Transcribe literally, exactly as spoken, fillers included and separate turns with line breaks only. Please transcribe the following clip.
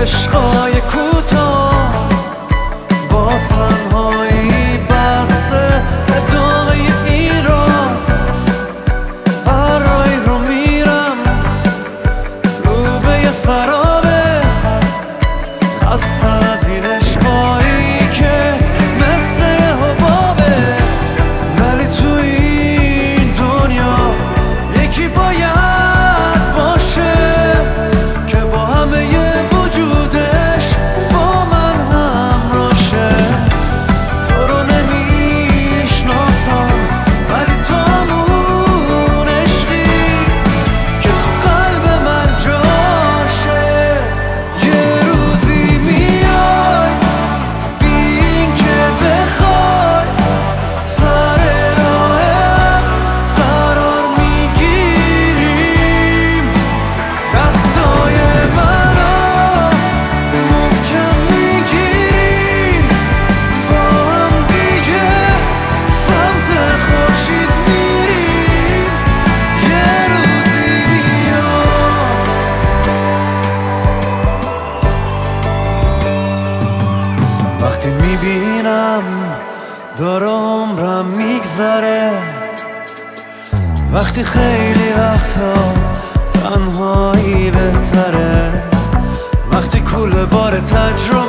عشقای کوتاه با تنهایی بسته ادامه این راه هر راهی رو میرم رو به یه سرابه خسته از این عشقایی که مثل حبابه ولی تو این دنیا یکی باید باشه که با همه وجودش با من همراشه تو رو نمیشناسم ولی تو همون عشقی که تو قلب من جاشه یه روزی میای بی این که بخوای سر راهم قرار میگیریم دستای منو محکم میگیری با هم دیگه سمت خورشید میریم یه روزی میاد وقتی میبینم داره عمرم میگذره وقتی خیلی وقتا تنهایی بهتره وقتی کوله بار تجربه